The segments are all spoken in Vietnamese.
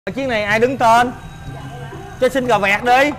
Chiếc này ai đứng tên? Cho xin cà vẹt đi.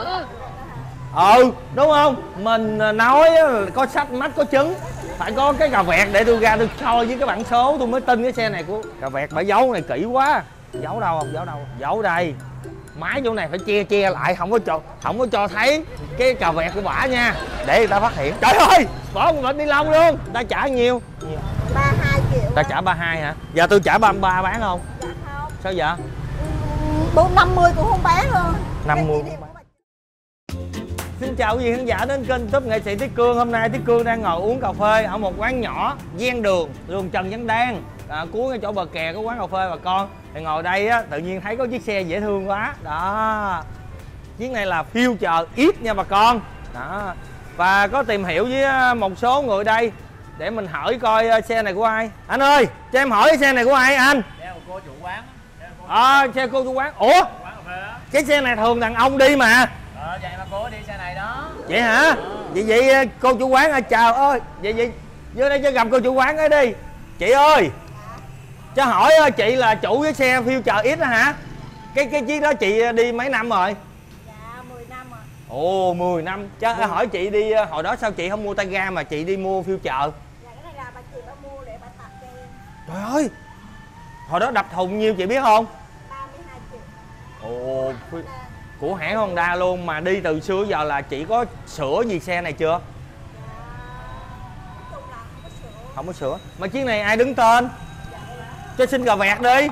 Đúng không? Mình nói có sách mách có chứng, phải có cái cà vẹt để tôi ra tôi soi với cái bảng số tôi mới tin cái xe này của cà vẹt. Bả giấu này kỹ quá. Giấu đâu không? Giấu đâu? Giấu đây. Máy chỗ này phải che lại, không có cho thấy cái cà vẹt của bả nha, để người ta phát hiện. Trời ơi, bỏ một bịch ni lông luôn. Ta trả nhiêu? 32 triệu. Ta trả 32 hả? Giờ tôi trả 33 bán không? Dạ không. Sao vậy? 50 cũng không bán luôn. 50 cũng bán. Xin chào quý vị khán giả đến kênh YouTube nghệ sĩ Tiết Cương. Hôm nay Tiết Cương đang ngồi uống cà phê ở một quán nhỏ ven đường Trần Văn Đang, cuối cái chỗ bờ kè có quán cà phê bà con. Thì ngồi đây á, tự nhiên thấy có chiếc xe dễ thương quá đó. Chiếc này là Future X nha bà con đó. Và có tìm hiểu với một số người đây để mình hỏi coi xe này của ai. Anh ơi, cho em hỏi xe này của ai anh? Xe của cô chủ quán. Xe cô chủ quán. Ủa? Cái xe này thường đàn ông đi mà. Vậy mà cô đi xe này đó. Vậy hả? Vậy cô chủ quán chào ơi. Vậy vô đây cho gặp cô chủ quán ấy đi. Chị ơi, cho hỏi chị là chủ cái xe Future X đó hả? Cái chiếc đó chị đi mấy năm rồi? Dạ 10 năm rồi. Ồ, 10 năm. Chứ hỏi chị đi hồi đó sao chị không mua tay ga mà chị đi mua Future? Dạ cái này là bà chị bà mua để bà tặng cho em. Trời ơi, hồi đó đập thùng nhiêu chị biết không? 32 triệu. Ồ, của hãng Honda luôn. Mà đi từ xưa giờ là chị có sửa gì xe này chưa? Nói chung là không có sửa. Không có sửa. Mà chiếc này ai đứng tên? Cho xin cà vẹt đi.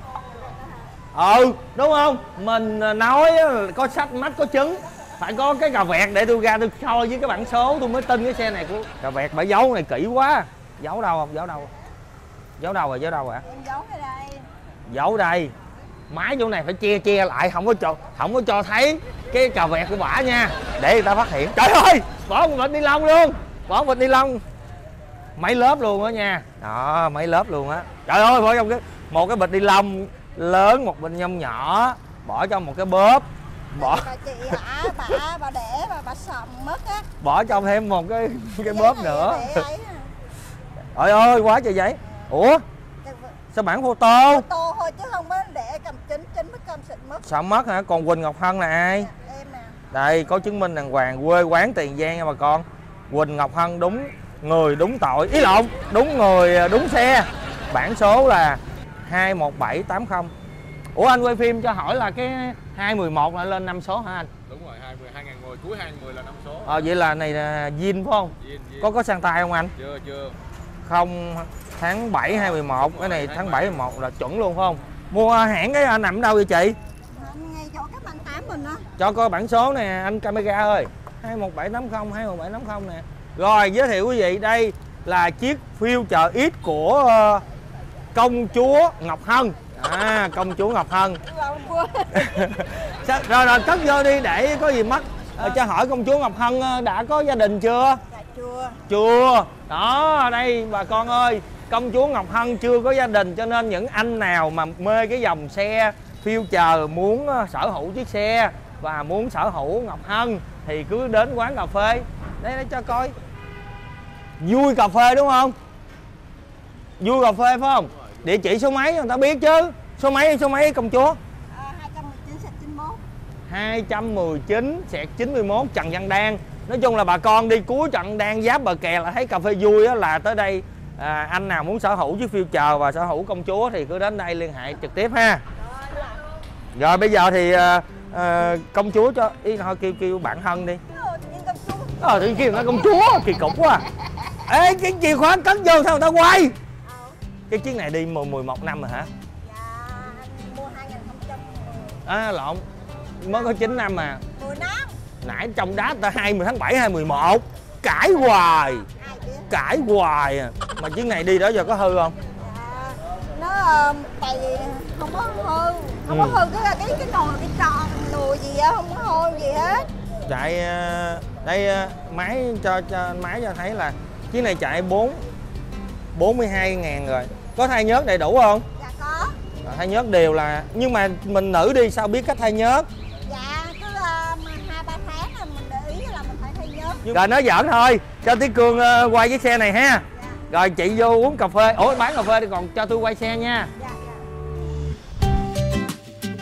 Đúng không? Mình nói có sách mách có chứng, phải có cái cà vẹt để tôi ra tôi soi với cái bảng số tôi mới tin cái xe này của cà vẹt. Bả giấu này kỹ quá. Giấu đâu không? Giấu đâu? Giấu đâu rồi? Giấu đâu hả? Em giấu ở đây. Giấu đây. Máy chỗ này phải che lại, không có cho thấy cái cà vẹt của bả nha, để người ta phát hiện. Trời ơi, bỏ một bịch ni lông luôn. Bỏ một bịch ni lông mấy lớp luôn á nha. Đó, mấy lớp luôn á. Trời ơi, bỏ trong một cái bịch ni lông lớn, một bịch ni lông nhỏ, bỏ trong một cái bóp. Bỏ bà chị hả, bà để bà sầm mất á. Bỏ trong thêm một cái bóp nữa. Trời ơi, quá trời giấy. Ủa? Sao bản photo? Photo thôi chứ không có để cầm chính mới cầm xịn mất. Sợ mất hả? Còn Quỳnh Ngọc Hân là ai? Dạ, em nè. Đây, có chứng minh đàng hoàng, quê quán Tiền Giang nha bà con. Quỳnh Ngọc Hân đúng người đúng tội, ý lộn, đúng người đúng xe. Bản số là 21780. Ủa anh quay phim cho hỏi là cái 211 là lên 5 số hả anh? Đúng rồi, 2010 cuối 2010 là 5 số. Vậy là này là zin phải không? Zin. Có sang tay không anh? Chưa. Không, tháng 7 2011, cái này tháng 7 2011 là chuẩn luôn phải không? Mua hãng cái nằm ở đâu vậy chị? Ngay chỗ cái băng tám mình á. Cho coi bản số nè anh camera ơi. 21780 21780 nè. Rồi giới thiệu quý vị, đây là chiếc Future X của công chúa Ngọc Hân. Công chúa Ngọc Hân. Rồi cất vô đi để có gì mất. Cho hỏi công chúa Ngọc Hân đã có gia đình chưa? Dạ chưa. Chưa. Đó, đây bà con ơi, công chúa Ngọc Hân chưa có gia đình, cho nên những anh nào mà mê cái dòng xe Future, muốn sở hữu chiếc xe và muốn sở hữu Ngọc Hân thì cứ đến quán cà phê. Đây cho coi. Vui cà phê đúng không? Vui cà phê phải không? Địa chỉ số mấy người ta biết chứ. Số mấy công chúa? 219/91 Trần Văn Đang. Nói chung là bà con đi cuối Trần Đang giáp bờ kè là thấy cà phê vui á, là tới đây. Anh nào muốn sở hữu chiếc Future và sở hữu công chúa thì cứ đến đây liên hệ trực tiếp ha. Rồi bây giờ thì công chúa cho ý thôi, kêu bạn Hân đi. Thì kêu nó công chúa kỳ cục quá. Ê, cái chìa khóa cất vô sao người ta quay? Cái chiếc này đi 11 năm rồi hả? Dạ, anh mua 2010. Lộn, mới có 9 năm mà. 10 năm. Nãy trong đá ta 20 tháng 7 2011. Cãi hoài. Cãi hoài à. Mà chiếc này đi đó giờ có hư không? Dạ, nó tại vì không có hư. Không có hư cái nồi, cái tròn nồi gì á, không có hư gì hết. Chạy đây máy cho máy cho thấy là chiếc này chạy 42.000 rồi. Có thay nhớt đầy đủ không? Dạ có. Thay nhớt đều là, nhưng mà mình nữ đi sao biết cách thay nhớt? Dạ cứ 2-3 tháng là mình để ý là mình phải thay nhớt. Rồi nói giỡn thôi, cho Tiết Cương quay cái xe này ha. Dạ. Rồi chị vô uống cà phê. Ủa bán cà phê đi, còn cho tôi quay xe nha. Dạ.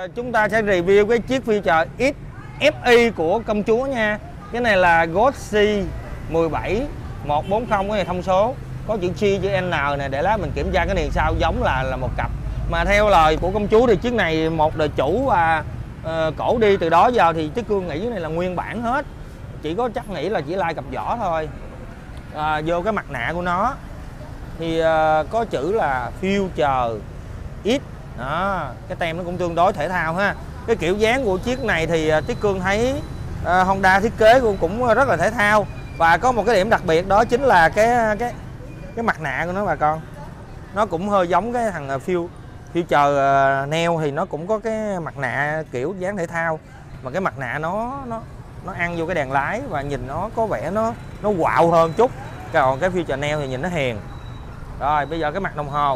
Chúng ta sẽ review cái chiếc Future X FI của công chúa nha. Cái này là Gossi 17 140, cái này thông số, có chữ G chữ N nè, để lát mình kiểm tra cái niền sau giống là một cặp. Mà theo lời của công chúa thì chiếc này một đời chủ và cổ đi từ đó giờ thì Tiết Cương nghĩ cái này là nguyên bản hết, chỉ có chắc nghĩ là chỉ lai cặp vỏ thôi. Vô cái mặt nạ của nó thì có chữ là Future X đó, cái tem nó cũng tương đối thể thao ha. Cái kiểu dáng của chiếc này thì Tiết Cương thấy Honda thiết kế cũng rất là thể thao, và có một cái điểm đặc biệt đó chính là cái mặt nạ của nó bà con, nó cũng hơi giống cái thằng Future Neo, thì nó cũng có cái mặt nạ kiểu dáng thể thao, mà cái mặt nạ nó ăn vô cái đèn lái và nhìn nó có vẻ nó quạo hơn chút, còn cái Future Neo thì nhìn nó hiền. Rồi bây giờ cái mặt đồng hồ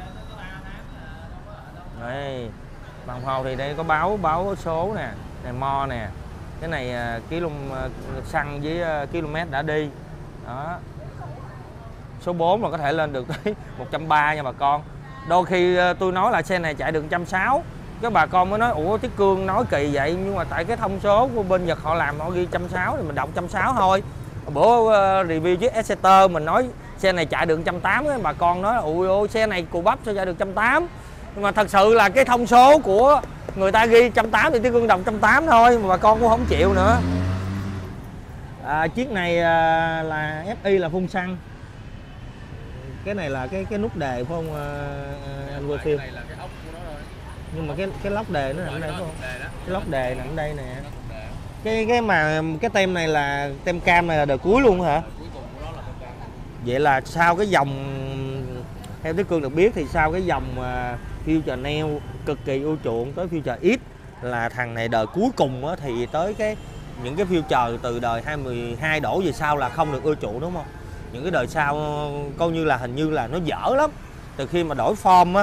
đây, đồng hồ thì đây có báo số nè, này mo nè, cái này xăng với km đã đi đó. Số 4 là có thể lên được tới 130 nha bà con. Đôi khi tôi nói là xe này chạy được 160, các bà con mới nói ủa Tiết Cương nói kỳ vậy, nhưng mà tại cái thông số của bên Nhật họ làm họ ghi 160 thì mình đọc 160 thôi. Bữa review chiếc Exeter mình nói xe này chạy được 180, bà con nói ui xe này cù bắp sao chạy được 180, nhưng mà thật sự là cái thông số của người ta ghi 180 thì Tiết Cương đọc 180 thôi, mà bà con cũng không chịu nữa. Chiếc này là FI là phun xăng. Cái này là cái nút đề phải không anh quay phim? Này là cái ốc của nó thôi. Nhưng mà cái lốc đề nó nằm ở đây phải không? Cái lốc đề nằm ở đây nè. Cái tem này là tem cam này là đời cuối luôn hả? Cuối cùng của nó là tem cam. Vậy là sau cái dòng, theo Tiết Cương được biết thì sau cái dòng Future Neo cực kỳ ưa chuộng tới Future X là thằng này đời cuối cùng á, thì tới những cái Future từ đời 2012 đổ về sau là không được ưa chuộng đúng không? Những cái đời sau coi như là hình như là nó dở lắm từ khi mà đổi form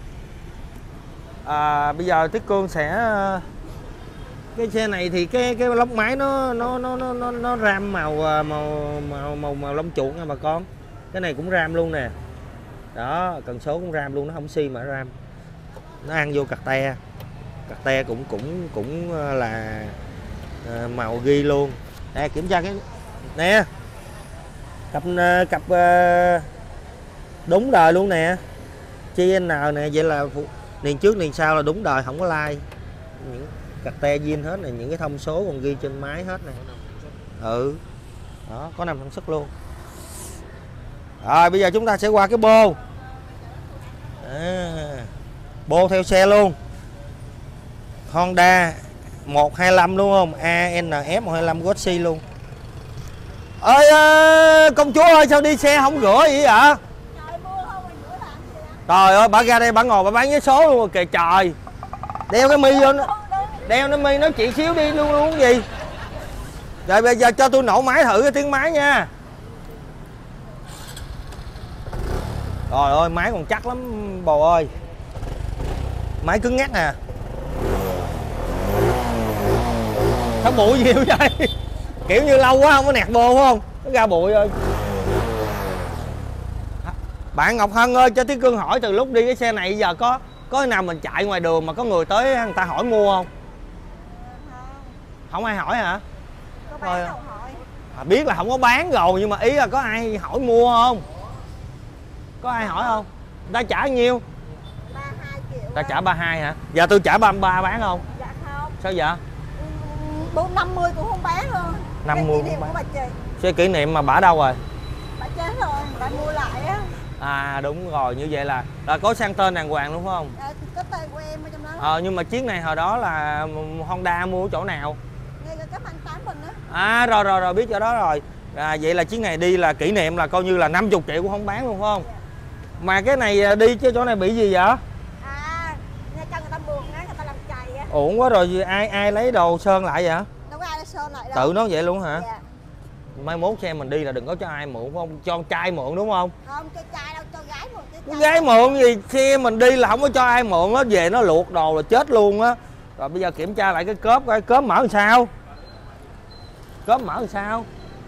á. Bây giờ Tiết Cương sẽ cái xe này thì cái lốc máy nó ram màu lông chuột nha bà con. Cái này cũng ram luôn nè. Đó, cần số cũng ram luôn, nó không xi mà ram. Nó ăn vô cặt te cũng là màu ghi luôn. Nè kiểm tra cái nè. Cặp đúng đời luôn nè, GN nè, vậy là niền trước niền sau là đúng đời, không có lai. Những cặp te zin hết này, những cái thông số còn ghi trên máy hết này. Đó, có 5 sản xuất luôn. Rồi bây giờ chúng ta sẽ qua cái bô. Bô theo xe luôn, Honda 125 đúng không, ANF 125 Gossi luôn. Ơi công chúa ơi, sao đi xe không rửa gì vậy? Trời ơi, bà ra đây bà ngồi bà bán vé số luôn rồi kìa trời. Đeo cái mi vô, đeo cái mi nói chuyện xíu đi luôn gì. Rồi bây giờ cho tôi nổ máy thử cái tiếng máy nha. Trời ơi, máy còn chắc lắm bồ ơi. Máy cứng ngắc nè. Sao bụi nhiều vậy? Kiểu như lâu quá không có nẹt bô phải không? Nó ra bụi rồi. Bạn Ngọc Hân ơi, cho Tiết Cương hỏi từ lúc đi cái xe này giờ có khi nào mình chạy ngoài đường mà có người tới người ta hỏi mua không? Không ai hỏi hả? Có bán đâu hỏi. Biết là không có bán rồi, nhưng mà ý là có ai hỏi mua không? Có ai hỏi không? Người ta trả nhiêu? 32 triệu. Ta trả 32 hả? Giờ tôi trả 33 bán không? Dạ không. Sao vậy? 50 cũng không bán luôn. 50 cũng bán. Xe kỷ niệm mà bả đâu rồi? Bả chết rồi, bả mua lại á. Đúng rồi, như vậy là có sang tên đàng hoàng luôn phải không? Có tên của em ở trong đó. Nhưng mà chiếc này hồi đó là Honda mua ở chỗ nào? Ngay cái anh Tám mình á. Rồi biết chỗ đó rồi. Vậy là chiếc này đi là kỷ niệm là coi như là 50 triệu cũng không bán luôn phải không? Dạ. Mà cái này đi chứ chỗ này bị gì vậy? Nha chân người ta buồn á, người ta làm chày á. Uổng quá rồi, ai lấy đồ sơn lại vậy? Đâu có ai sơn lại đâu. Tự nó vậy luôn hả? Dạ. Mai mốt xe mình đi là đừng có cho ai mượn không? Cho trai mượn đúng không? Không, cho trai đâu, cho gái mượn. Gái mượn gì, xe mình đi là không có cho ai mượn, nó về nó luộc đồ là chết luôn á. Rồi bây giờ kiểm tra lại cái cốp coi cốp mở làm sao? Cốp mở làm sao?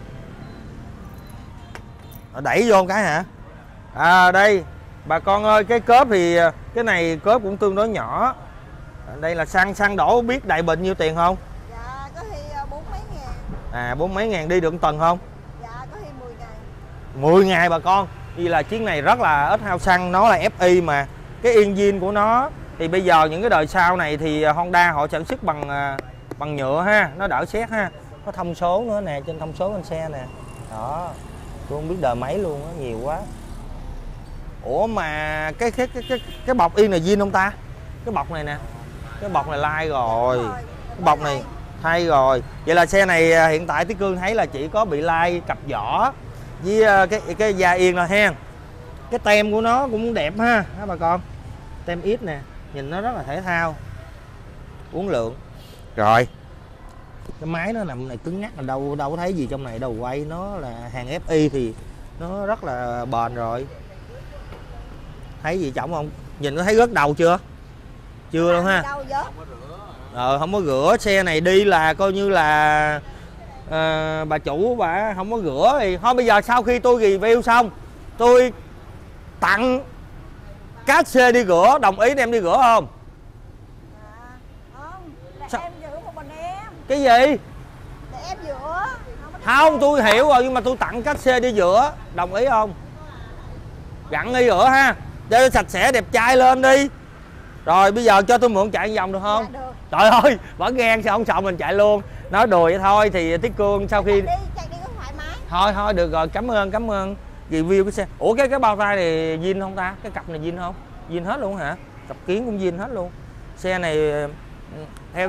Đẩy vô một cái hả? Đây bà con ơi, cái cốp thì cái này cốp cũng tương đối nhỏ. Đây là xăng đổ biết đầy bình nhiêu tiền không? Dạ có khi 4 mấy ngàn. À 4 mấy ngàn đi được một tuần không? Dạ có khi 10 ngày. 10 ngày bà con. Vì là chiếc này rất là ít hao xăng, nó là FI mà. Cái engine của nó thì bây giờ những cái đời sau này thì Honda họ sản xuất bằng nhựa ha, nó đỡ sét ha. Có thông số nữa nè, trên thông số trên xe nè. Đó. Tôi không biết đời mấy luôn á, nhiều quá. Ủa mà cái bọc yên này zin không ta? Cái bọc này nè. Cái bọc này lai rồi. Cái bọc này thay rồi. Vậy là xe này hiện tại Tiết Cương thấy là chỉ có bị lai cặp vỏ với cái da yên là hen. Cái tem của nó cũng đẹp ha, đó bà con. Tem ít nè, nhìn nó rất là thể thao. Uống lượng. Rồi. Cái máy nó nằm này cứng nhắc là đâu có thấy gì trong này đâu, quay nó là hàng FI thì nó rất là bền rồi. Thấy gì trọng không? Nhìn có thấy rớt đầu chưa? Chưa luôn ha. Không có rửa. Xe này đi là coi như là bà chủ bà không có rửa thì thôi. Bây giờ sau khi tôi review xong, tôi tặng các xe đi rửa, đồng ý đem đi rửa không? Không, để sao? Em rửa một mình em. Cái gì? Để em rửa. Không, tôi hiểu rồi nhưng mà tôi tặng các xe đi rửa, đồng ý không? Gặn đi rửa ha, để sạch sẽ đẹp trai lên đi. Rồi bây giờ cho tôi mượn chạy vòng được không? Dạ được. Trời ơi, vẫn ghen sao không sợ mình chạy luôn. Nói đùa vậy thôi. Thì Tiết Cương sau khi chạy đi có thoải mái. thôi được rồi, cảm ơn review cái xe. Ủa cái bao tay này zin không ta? Cái cặp này zin không? Zin hết luôn hả? Cặp kiến cũng zin hết luôn. Xe này theo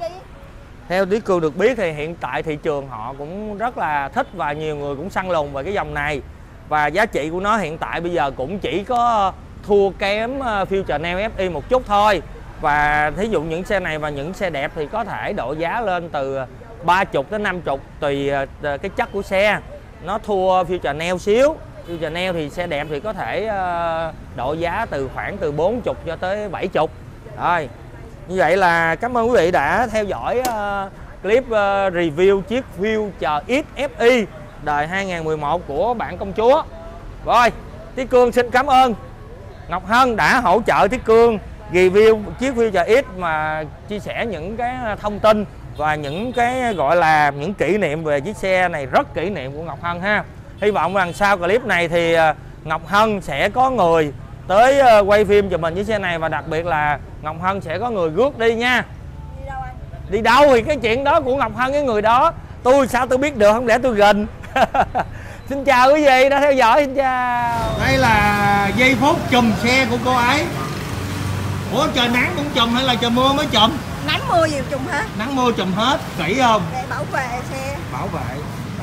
Tiết Cương được biết thì hiện tại thị trường họ cũng rất là thích và nhiều người cũng săn lùng về cái dòng này. Và giá trị của nó hiện tại bây giờ cũng chỉ có thua kém Future Neo FI một chút thôi. Và thí dụ những xe này và những xe đẹp thì có thể độ giá lên từ 30 đến 50 tùy cái chất của xe. Nó thua Future Neo xíu. Future Neo thì xe đẹp thì có thể độ giá khoảng từ 40 cho tới 70. Rồi. Như vậy là cảm ơn quý vị đã theo dõi clip review chiếc Future X FI đời 2011 của bạn công chúa. Rồi, Tiết Cương xin cảm ơn Ngọc Hân đã hỗ trợ Tiết Cương review chiếc Future X mà chia sẻ những cái thông tin và những cái gọi là những kỷ niệm về chiếc xe này, rất kỷ niệm của Ngọc Hân ha. Hy vọng rằng sau clip này thì Ngọc Hân sẽ có người tới quay phim cho mình chiếc xe này, và đặc biệt là Ngọc Hân sẽ có người rước đi nha. Đi đâu anh? Đi đâu thì cái chuyện đó của Ngọc Hân, cái người đó tôi sao tôi biết được, không lẽ tôi gần. Xin chào quý vị đã theo dõi, xin chào. Đây là giây phút chùm xe của cô ấy. Ủa trời nắng cũng chùm hay là trời mưa mới chùm? Nắng mưa gì chùm hết. Nắng mưa chùm hết, kỹ không? Để bảo vệ xe. Bảo vệ.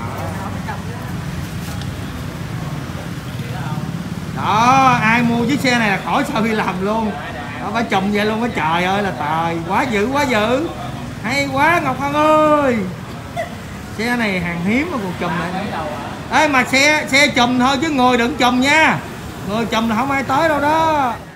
Đó, ai mua chiếc xe này là khỏi sao đi làm luôn. Đó, phải chùm vậy luôn á, trời ơi là trời, quá dữ. Hay quá Ngọc Hân ơi. Xe này hàng hiếm mà còn chùm này. Ê mà xe chùm thôi chứ người đừng chùm nha. Người chùm là không ai tới đâu đó.